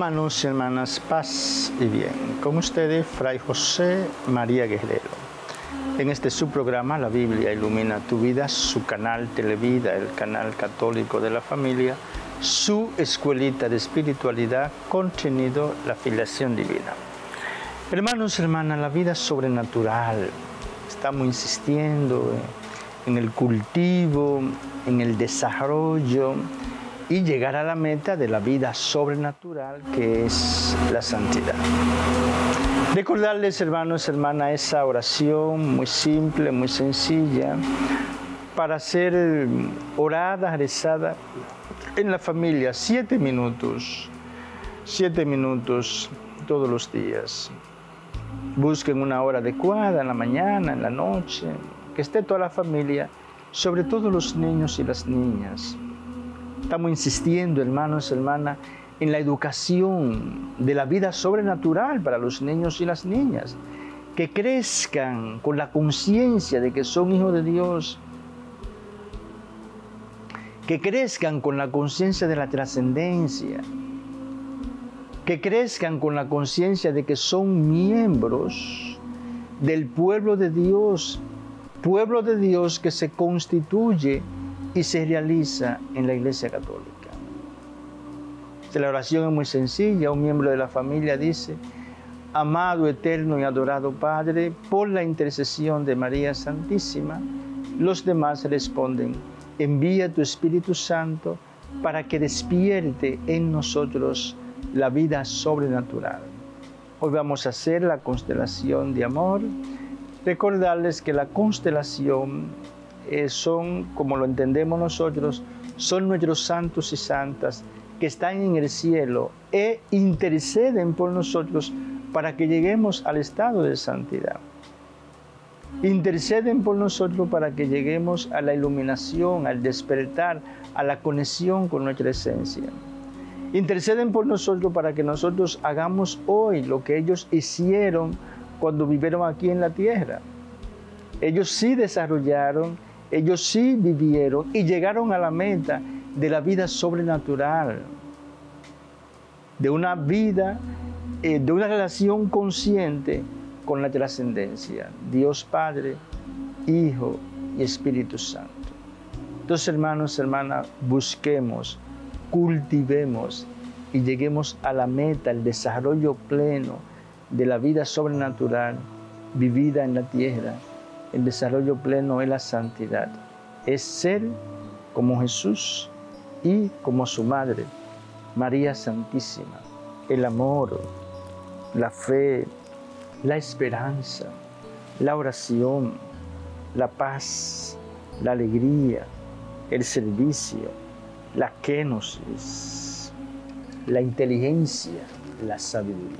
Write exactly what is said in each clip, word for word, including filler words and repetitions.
Hermanos y hermanas, paz y bien. Con ustedes, Fray José María Guerrero. En este su programa, La Biblia Ilumina Tu Vida, su canal Televida, el canal católico de la familia, su escuelita de espiritualidad, contenido La Filiación Divina. Hermanos y hermanas, la vida sobrenatural. Estamos insistiendo en el cultivo, en el desarrollo y llegar a la meta de la vida sobrenatural, que es la santidad. Recordarles, hermanos y hermanas, esa oración muy simple, muy sencilla, para ser orada, rezada en la familia, siete minutos, siete minutos todos los días. Busquen una hora adecuada, en la mañana, en la noche, que esté toda la familia, sobre todo los niños y las niñas. Estamos insistiendo, hermanos y hermanas, en la educación de la vida sobrenatural para los niños y las niñas, que crezcan con la conciencia de que son hijos de Dios, que crezcan con la conciencia de la trascendencia, que crezcan con la conciencia de que son miembros del pueblo de Dios, pueblo de Dios que se constituye y se realiza en la Iglesia Católica. La oración es muy sencilla. Un miembro de la familia dice: amado, eterno y adorado Padre, por la intercesión de María Santísima. Los demás responden: envía tu Espíritu Santo para que despierte en nosotros la vida sobrenatural. Hoy vamos a hacer la constelación de amor. Recordarles que la constelación eh, son, como lo entendemos nosotros, son nuestros santos y santas que están en el cielo e interceden por nosotros para que lleguemos al estado de santidad. Interceden por nosotros para que lleguemos a la iluminación, al despertar, a la conexión con nuestra esencia. Interceden por nosotros para que nosotros hagamos hoy lo que ellos hicieron cuando vivieron aquí en la tierra. Ellos sí desarrollaron, ellos sí vivieron y llegaron a la meta de la vida sobrenatural, de una vida, eh, de una relación consciente con la trascendencia, Dios Padre, Hijo y Espíritu Santo. Entonces, hermanos y hermanas, busquemos, cultivemos y lleguemos a la meta, el desarrollo pleno de la vida sobrenatural vivida en la tierra. El desarrollo pleno es la santidad, es ser como Jesús y como su madre, María Santísima. El amor, la fe, la esperanza, la oración, la paz, la alegría, el servicio, la kenosis, la inteligencia, la sabiduría.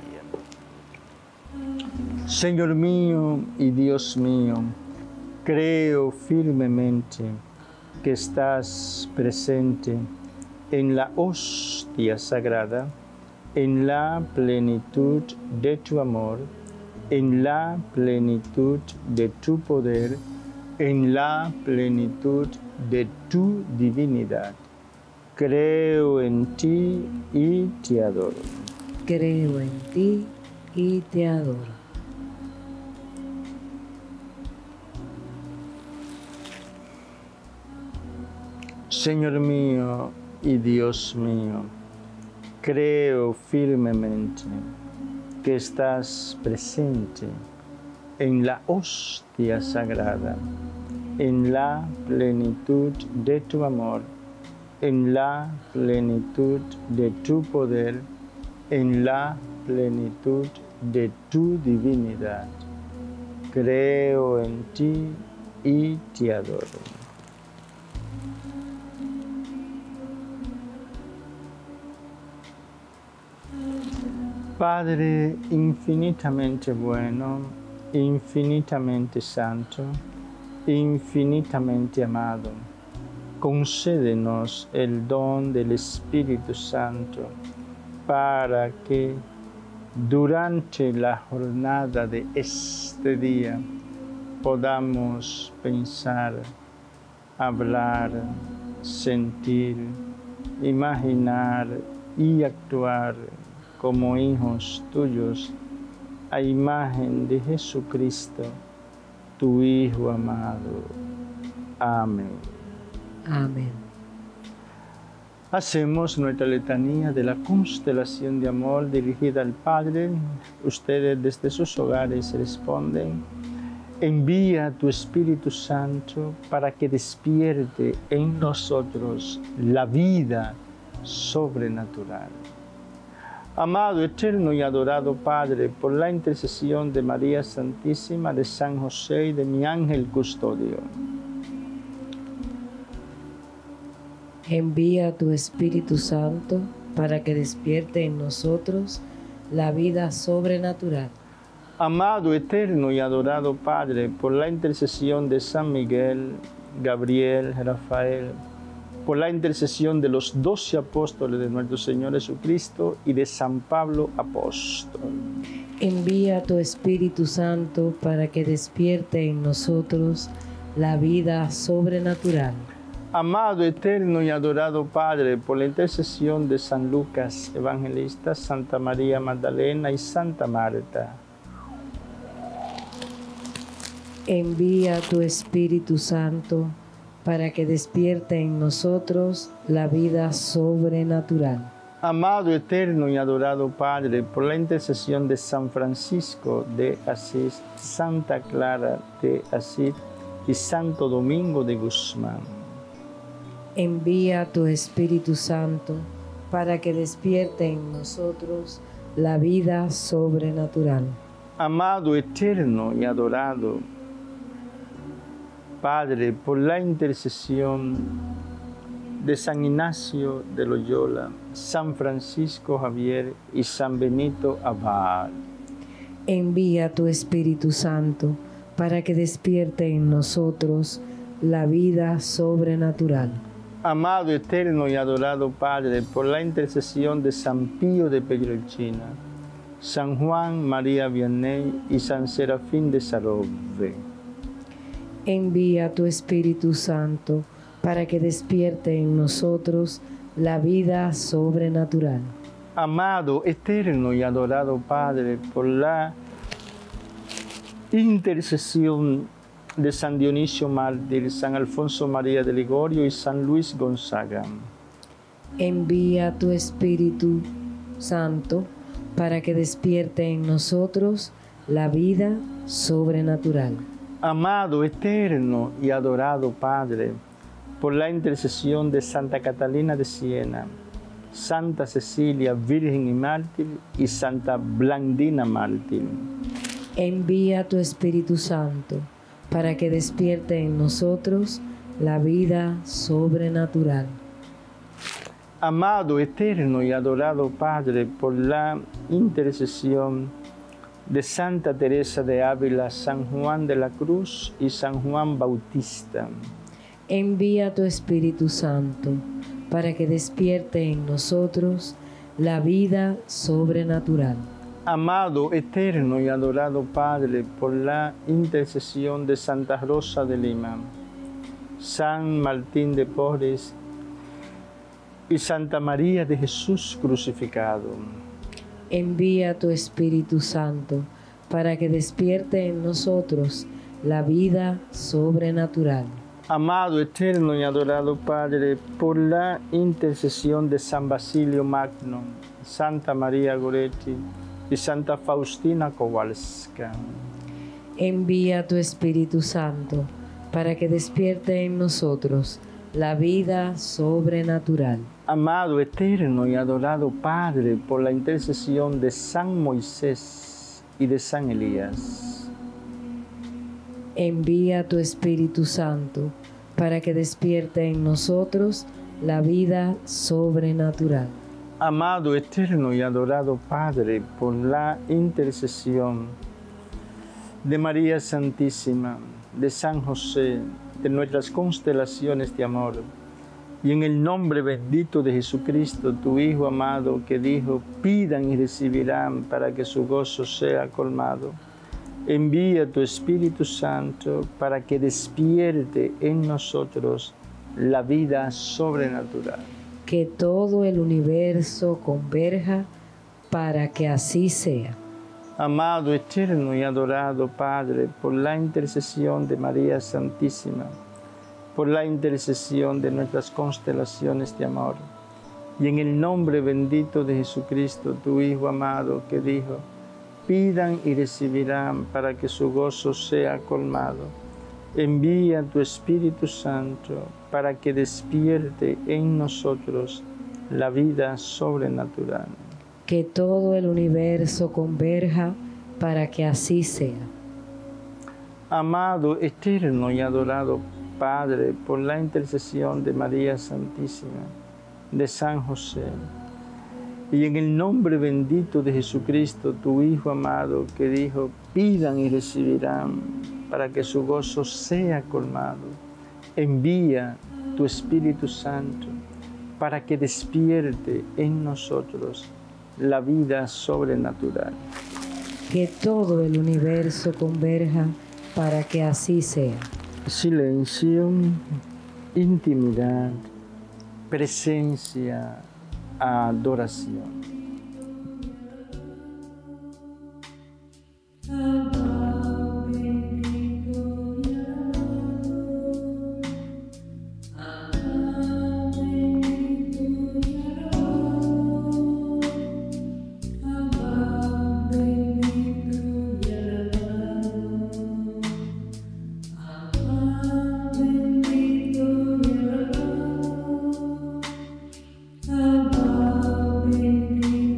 Señor mío y Dios mío, creo firmemente que estás presente en la hostia sagrada, en la plenitud de tu amor, en la plenitud de tu poder, en la plenitud de tu divinidad. Creo en ti y te adoro. Creo en ti y te adoro. Señor mío y Dios mío, creo firmemente que estás presente en la hostia sagrada, en la plenitud de tu amor, en la plenitud de tu poder, en la plenitud de tu divinidad. Creo en ti y te adoro. Padre infinitamente bueno, infinitamente santo, infinitamente amado, concédenos el don del Espíritu Santo para que durante la jornada de este día podamos pensar, hablar, sentir, imaginar y actuar como hijos tuyos, a imagen de Jesucristo, tu Hijo amado. Amén. Amén. Hacemos nuestra letanía de la constelación de amor dirigida al Padre. Ustedes desde sus hogares responden: envía tu Espíritu Santo para que despierte en nosotros la vida sobrenatural. Amado, eterno y adorado Padre, por la intercesión de María Santísima, de San José y de mi ángel custodio, envía tu Espíritu Santo para que despierte en nosotros la vida sobrenatural. Amado, eterno y adorado Padre, por la intercesión de San Miguel, Gabriel, Rafael, por la intercesión de los doce apóstoles de nuestro Señor Jesucristo y de San Pablo apóstol, envía tu Espíritu Santo para que despierte en nosotros la vida sobrenatural. Amado, eterno y adorado Padre, por la intercesión de San Lucas Evangelista, Santa María Magdalena y Santa Marta, envía tu Espíritu Santo para que despierte en nosotros la vida sobrenatural. Amado, eterno y adorado Padre, por la intercesión de San Francisco de Asís, Santa Clara de Asís y Santo Domingo de Guzmán, envía tu Espíritu Santo para que despierte en nosotros la vida sobrenatural. Amado, eterno y adorado Padre, por la intercesión de San Ignacio de Loyola, San Francisco Javier y San Benito Abad, envía tu Espíritu Santo para que despierte en nosotros la vida sobrenatural. Amado, eterno y adorado Padre, por la intercesión de San Pío de Pietrelcina, San Juan María Vianney y San Serafín de Sarove, envía tu Espíritu Santo para que despierte en nosotros la vida sobrenatural. Amado, eterno y adorado Padre, por la intercesión de San Dionisio Mártir, San Alfonso María de Ligorio y San Luis Gonzaga, envía tu Espíritu Santo para que despierte en nosotros la vida sobrenatural. Amado, eterno y adorado Padre, por la intercesión de Santa Catalina de Siena, Santa Cecilia, Virgen y Mártir, y Santa Blandina Mártir, envía tu Espíritu Santo para que despierte en nosotros la vida sobrenatural. Amado, eterno y adorado Padre, por la intercesión de Santa Teresa de Ávila, San Juan de la Cruz y San Juan Bautista, envía tu Espíritu Santo para que despierte en nosotros la vida sobrenatural. Amado, eterno y adorado Padre, por la intercesión de Santa Rosa de Lima, San Martín de Porres y Santa María de Jesús crucificado, envía tu Espíritu Santo para que despierte en nosotros la vida sobrenatural. Amado, eterno y adorado Padre, por la intercesión de San Basilio Magno, Santa María Goretti y Santa Faustina Kowalska, envía tu Espíritu Santo para que despierte en nosotros la vida sobrenatural. Amado, eterno y adorado Padre, por la intercesión de San Moisés y de San Elías, envía tu Espíritu Santo para que despierte en nosotros la vida sobrenatural. Amado, eterno y adorado Padre, por la intercesión de María Santísima, de San José, de nuestras constelaciones de amor, y en el nombre bendito de Jesucristo, tu Hijo amado, que dijo: pidan y recibirán para que su gozo sea colmado, envía tu Espíritu Santo para que despierte en nosotros la vida sobrenatural. Que todo el universo converja para que así sea. Amado, eterno y adorado Padre, por la intercesión de María Santísima, por la intercesión de nuestras constelaciones de amor, y en el nombre bendito de Jesucristo, tu Hijo amado, que dijo, pidan y recibirán para que su gozo sea colmado. Envía tu Espíritu Santo para que despierte en nosotros la vida sobrenatural. Que todo el universo converja para que así sea. Amado, eterno y adorado Padre, por la intercesión de María Santísima, de San José, y en el nombre bendito de Jesucristo, tu Hijo amado, que dijo, pidan y recibirán, para que su gozo sea colmado. Envía tu Espíritu Santo, para que despierte en nosotros la vida sobrenatural. Que todo el universo converja para que así sea. Silencio, intimidad, presencia, adoración. Bendito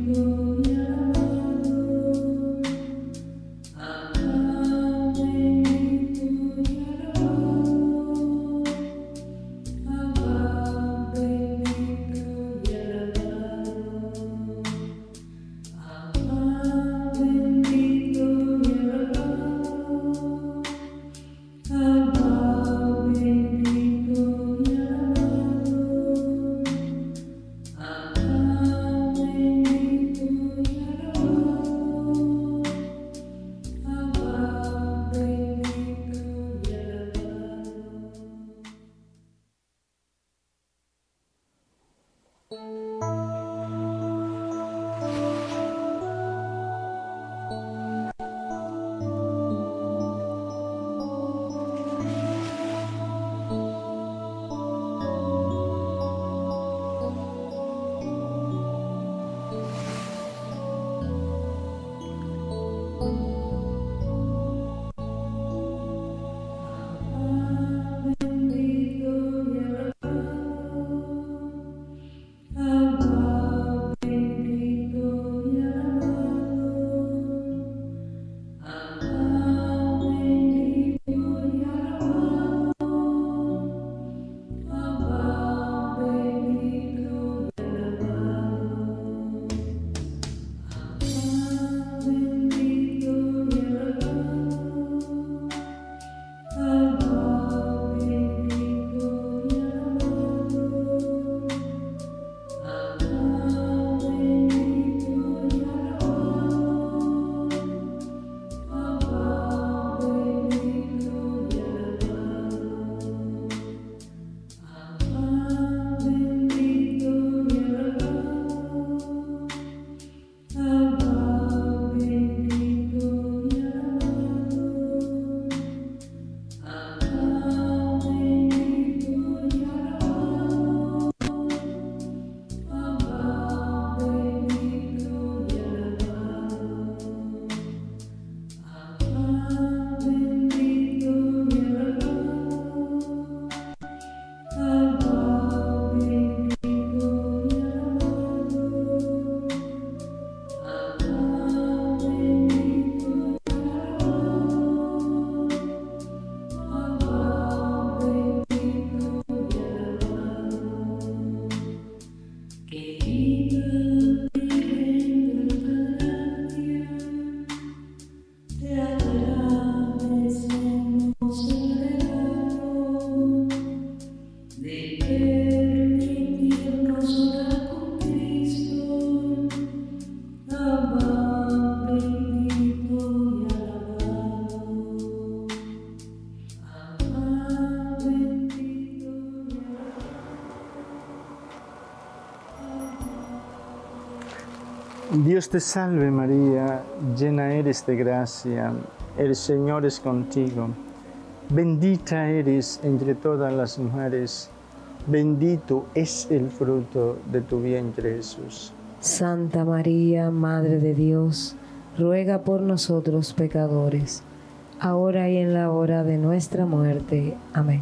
Dios te salve María, llena eres de gracia, el Señor es contigo. Bendita eres entre todas las mujeres, bendito es el fruto de tu vientre Jesús. Santa María, Madre de Dios, ruega por nosotros pecadores, ahora y en la hora de nuestra muerte. Amén.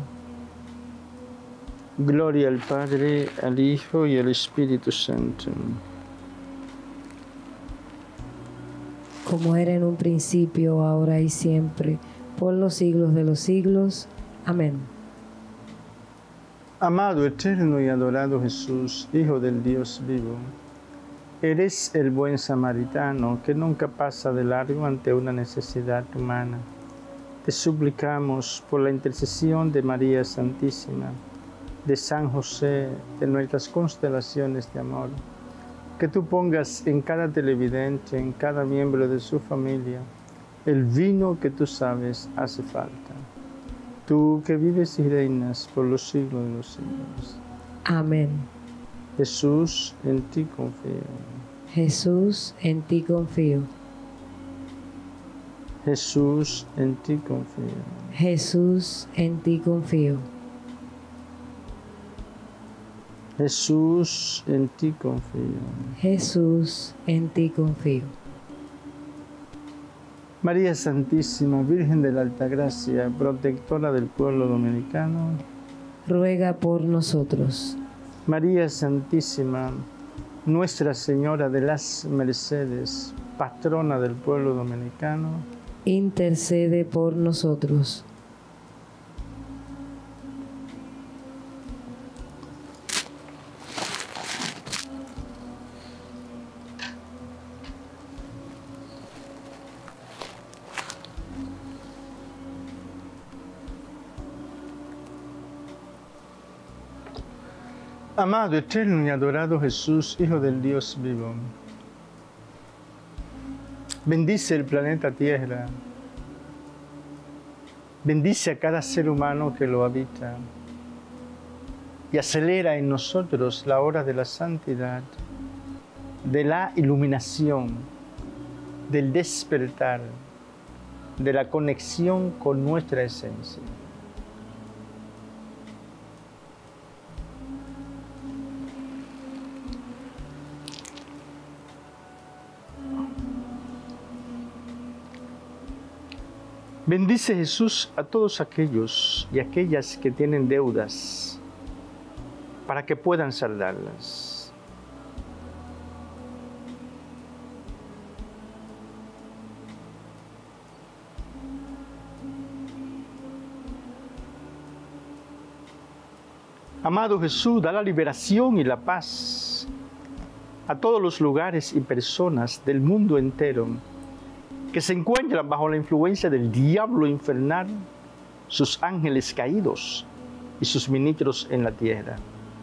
Gloria al Padre, al Hijo y al Espíritu Santo. Como era en un principio, ahora y siempre, por los siglos de los siglos. Amén. Amado, eterno y adorado Jesús, Hijo del Dios vivo, eres el buen samaritano que nunca pasa de largo ante una necesidad humana. Te suplicamos por la intercesión de María Santísima, de San José, de nuestras constelaciones de amor, que tú pongas en cada televidente, en cada miembro de su familia, el vino que tú sabes hace falta. Tú que vives y reinas por los siglos de los siglos. Amén. Jesús, en ti confío. Jesús, en ti confío. Jesús, en ti confío. Jesús, en ti confío. Jesús, en ti confío. Jesús, en ti confío. María Santísima, Virgen de la Altagracia, protectora del pueblo dominicano, ruega por nosotros. María Santísima, Nuestra Señora de las Mercedes, patrona del pueblo dominicano, intercede por nosotros. Amado, eterno y adorado Jesús, Hijo del Dios vivo, bendice el planeta Tierra, bendice a cada ser humano que lo habita y acelera en nosotros la hora de la santidad, de la iluminación, del despertar, de la conexión con nuestra esencia. Bendice Jesús a todos aquellos y aquellas que tienen deudas para que puedan saldarlas. Amado Jesús, da la liberación y la paz a todos los lugares y personas del mundo entero que se encuentran bajo la influencia del diablo infernal, sus ángeles caídos y sus ministros en la tierra.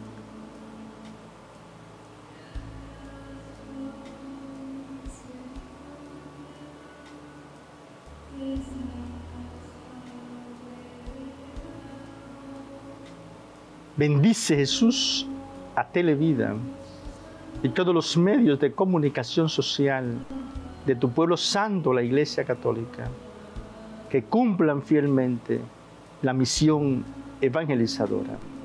Bendice Jesús a Televida y todos los medios de comunicación social de tu pueblo santo, la Iglesia Católica, que cumplan fielmente la misión evangelizadora.